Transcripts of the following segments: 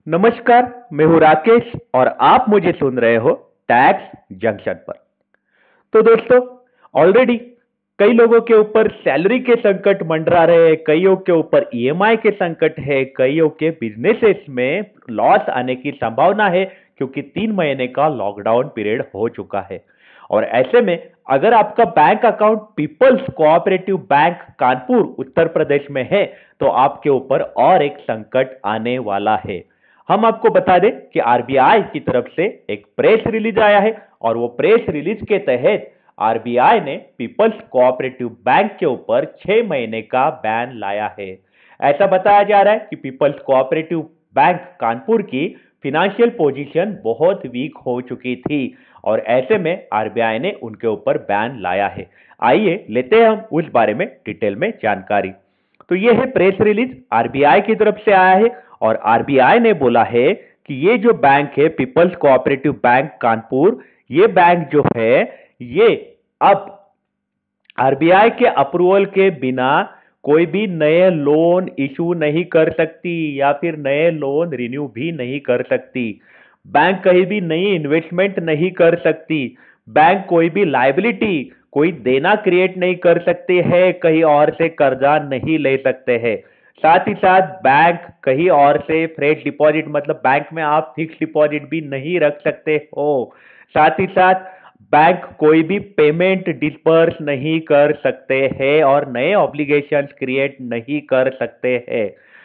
नमस्कार, मैं हूं राकेश और आप मुझे सुन रहे हो टैक्स जंक्शन पर। तो दोस्तों, ऑलरेडी कई लोगों के ऊपर सैलरी के संकट मंडरा रहे हैं, कईयों के ऊपर ईएमआई के संकट है, कईयों के बिजनेसेस में लॉस आने की संभावना है क्योंकि 3 महीने का लॉकडाउन पीरियड हो चुका है। और ऐसे में अगर आपका bank account People's Cooperative Bank Kanpur Uttar Pradesh में है तो आपके ऊपर और एक संकट आने वाला है। हम आपको बता दें कि आरबीआई की तरफ से एक प्रेस रिलीज आया है और वो प्रेस रिलीज के तहत आरबीआई ने पीपल्स कोऑपरेटिव बैंक के ऊपर 6 महीने का बैन लाया है। ऐसा बताया जा रहा है कि पीपल्स कोऑपरेटिव बैंक कानपुर की फिनेंशियल पोजीशन बहुत वीक हो चुकी थी और ऐसे में आरबीआई ने उनके ऊपर बैन लाया है। आइए लेते हैं हम उस बारे में डिटेल में जानकारी। तो ये है प्रेस रिलीज आरबीआई की तरफ से आया है और आरबीआई ने बोला है कि ये जो बैंक है पीपल्स कोऑपरेटिव बैंक कानपुर, ये बैंक जो है ये अब आरबीआई के अप्रूवल के बिना कोई भी नए लोन इशू नहीं कर सकती या फिर नए लोन रिन्यू भी नहीं कर सकती। बैंक कहीं भी नई इन्वेस्टमेंट नहीं कर सकती। बैंक कोई भी लायबिलिटी, कोई देना क्रिएट नहीं कर सकते हैं, कहीं और से कर्जा नहीं ले सकते हैं। साथ ही साथ बैंक कहीं और से फ्रेश डिपॉजिट, मतलब बैंक में आप फिक्स डिपॉजिट भी नहीं रख सकते हो। साथ ही साथ बैंक कोई भी पेमेंट डिस्पर्स नहीं कर सकते हैं और नए ऑब्लिगेशंस क्रिएट नहीं कर सकते हैं।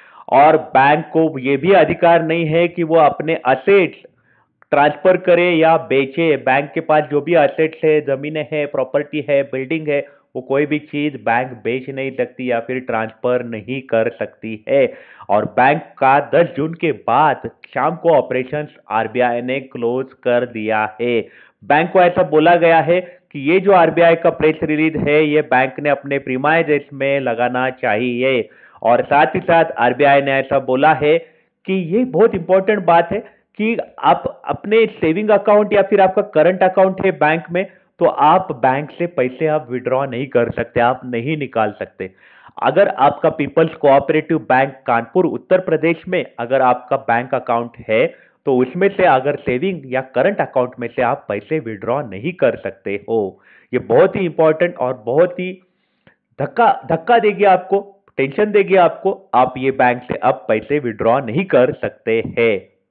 और बैंक को यह भी अधिकार नहीं है कि वो अपने असेट्स ट्रांसफर करे या बेचे। बैंक के पास जो भी असेट्स है, जमीनें हैं, प्रॉपर्टी है, बिल्डिंग है, वो कोई भी चीज बैंक बेच नहीं सकती या फिर ट्रांसफर नहीं कर सकती है। और बैंक का 10 जून के बाद शाम को ऑपरेशंस आरबीआई ने क्लोज कर दिया है। बैंक को ऐसा बोला गया है कि ये जो आरबीआई का प्रेस रिलीज है ये बैंक ने अपने प्रीमाइजेस में लगाना चाहिए। और साथ ही साथ आरबीआई ने ऐसा बोला है कि ये बहुत इंपॉर्टेंट बात है कि आप अपने सेविंग अकाउंट या फिर आपका करंट अकाउंट है बैंक में, तो आप बैंक से पैसे आप विड्रॉ नहीं कर सकते, आप नहीं निकाल सकते। अगर आपका People's Cooperative Bank Kanpur Uttar Pradesh में अगर आपका बैंक अकाउंट है तो उसमें से अगर सेविंग या करंट अकाउंट में से आप पैसे विड्रॉ नहीं कर सकते हो। ये बहुत ही इंपॉर्टेंट और बहुत ही धक्का धक्का देगी आपको, टेंशन देगी आपको। आप ये बैंक से अब पैसे विड्रॉ नहीं कर सकते हैं।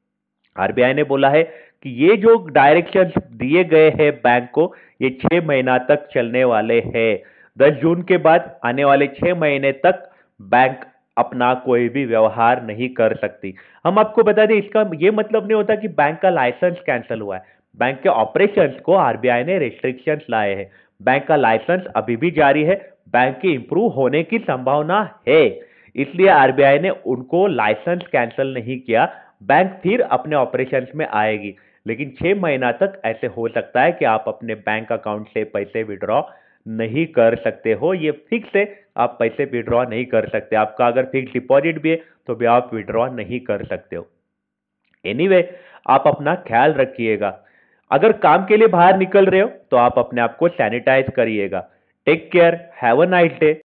आरबीआई ने बोला है कि ये जो डायरेक्शंस दिए गए हैं बैंक को, ये 6 महीना तक चलने वाले हैं। 10 जून के बाद आने वाले 6 महीने तक बैंक अपना कोई भी व्यवहार नहीं कर सकती। हम आपको बता दें, इसका ये मतलब नहीं होता कि बैंक का लाइसेंस कैंसिल हुआ है। बैंक के ऑपरेशंस को आरबीआई ने रेस्ट्रिक्शंस लाए हैं। बैंक का लाइसेंस अभी भी जारी है, बैंक के इंप्रूव होने की संभावना है, इसलिए आरबीआई ने उनको लाइसेंस कैंसिल नहीं किया। बैंक फिर अपने ऑपरेशंस में आएगी, लेकिन 6 महीना तक ऐसे हो सकता है कि आप अपने बैंक अकाउंट से पैसे विड्रॉ नहीं कर सकते हो। ये फिक्स है, आप पैसे विड्रॉ नहीं कर सकते। आपका अगर फिक्स डिपॉजिट भी है तो भी आप विड्रॉ नहीं कर सकते हो। एनीवे, आप अपना ख्याल रखिएगा। अगर काम के लिए बाहर निकल रहे हो तो आप अपने आप को सैनिटाइज करिएगा। Take care, have a nice day.